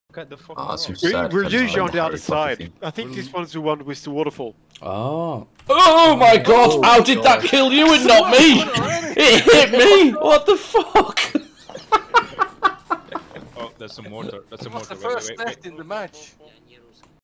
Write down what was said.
Look at the fucking Ah, some rock. sad We're kind of usually on the Harry other Potter side. thing. I think this one's the one with the waterfall. Oh. Oh my god! Oh, How did that kill you and not me? It hit me! What the fuck? Oh, there's some mortar. That's a What's mortar. the first death in the match?